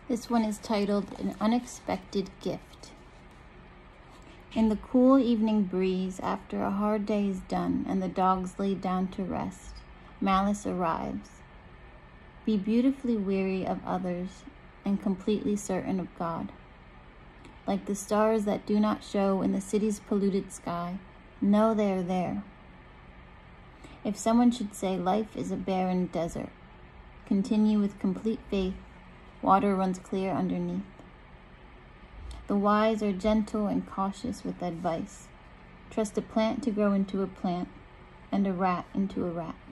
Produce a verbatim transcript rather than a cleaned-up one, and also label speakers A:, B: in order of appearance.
A: This one is titled An Unexpected Gift. In the cool evening breeze, after a hard day is done and the dogs lay down to rest, Malice arrives. Be beautifully weary of others and completely certain of God. Like the stars that do not show in the city's polluted sky, know they are there. If someone should say life is a barren desert, continue with complete faith. Water runs clear underneath. The wise are gentle and cautious with advice. Trust a plant to grow into a plant, and a rat into a rat.